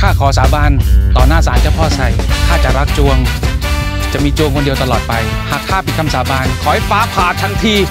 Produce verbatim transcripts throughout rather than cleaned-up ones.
ข้าขอสาบานต่อหน้าศาลเจ้าพ่อไทรข้าจะรักจวงจะมีจวงคนเดียวตลอดไปหากข้าผิดคำสาบานขอให้ฟ้าผ่าทันที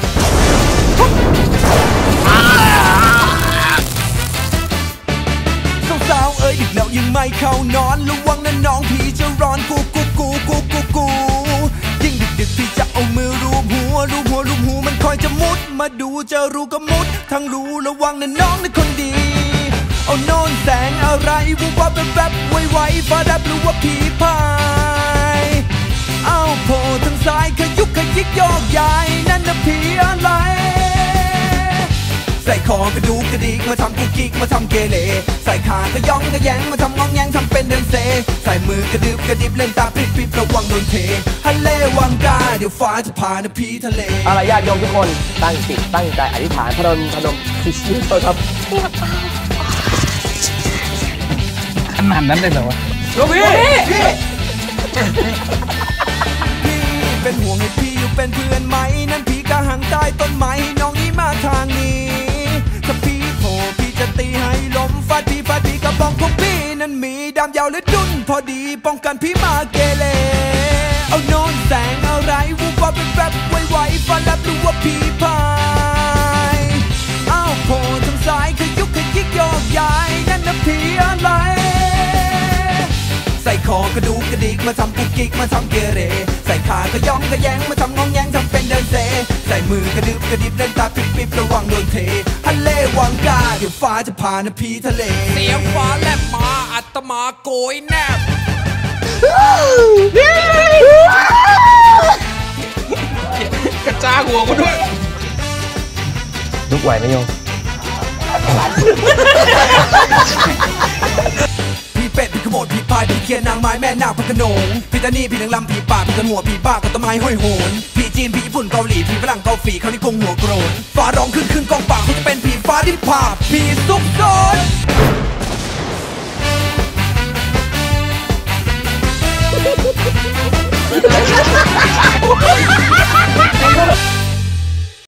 สาวเอ้ยดึกแล้วยังไม่เข้านอนระวังนะน้องพี่จะร้อนกูกูกูกูกูกูยิ่งดึกดึกพี่จะเอามือรูปหัวรูปหัวรูปหูมันคอยจะมุดมาดูจะรู้ก็มุดทั้งรู้ระวังนะน้องนะคนดีเอาโน่นแสงอะไรวูบวับแวบไวไวฟ้าดับหรือว่าผีพายเอาโผล่ทางซ้ายขยุกขยิกโยกย้ายนั่นน่ะผีอะไรใส่คอกระดูกกระดิกมาทำกุกกิกมาทำเกเรใส่ขากระย่องกระแยงมาทำงองแงงทำเป็นเดินเซใส่มือกระดึบกระดิบเล่นตาปริบปริบระวังโดนเทฮัลเล่วังกาเดี๋ยวฟ้าจะพานะพี่ทะเลอะไรญาติโยมทุกคนตั้งจิตตั้งใจอธิษฐานพนมพนมคิดชื่อตัวครับขนาดนั้นเลยเหรอวะโยมพี่พี่เป็นห่วงให้พี่อยู่เป็นเพื่อนไหมนั่นพี่กะหังใต้ต้นไม้น้องนี่มาทางนี้ถ้าพี่โผล่พี่จะตีให้ล้มฟาดพี่ฟาดพี่กระบองของพี่นั้นมีดำยาวและดุนพอดีป้องกันพี่มาเกเรเอาโน่นแสงอะไรวูบวับเป็นแวบไวไวฟ้าแลบรู้ว่าพี่พายอ้าวโผล่ทางซ้ายขยุกขยิกโยกย้ายนั่นน่ะพี่อะไรใส่คอกระดูกกระดิกมาทำกุกกิกมาทำเกเรใส่ขากระย่องกระแยงมาทำงองแงงทำเป็นเดินเซใส่มือกระดึบกระดิบเล่นตาปิบปิบระวังโดนเทฮัลเล่วังกาเดี๋ยวฟ้าจะพานะพี่ทะเลเสียงฟ้าแลบมาอัตมาโกยแนบกระจ้าหัวกูด้วยลุกไหวไหมโยมพี่เป็ดพี่ขโมดพี่พายพี่เคียนนางไม้แม่นาคพระขนงพี่ตานีพี่นางลำพี่ป่าพี่ตะหัวพี่บ้ากับต้นไม้ห้อยโหนพี่จีนพี่ญี่ปุ่นเกาหลีพี่ฝรั่งเกาฝีเขานี่คงหัวโกรนฟ้าร้องขึ้นขึ้นกองปากเขาจะเป็นผีฟ้าที่ผ่าพี่ซุกซน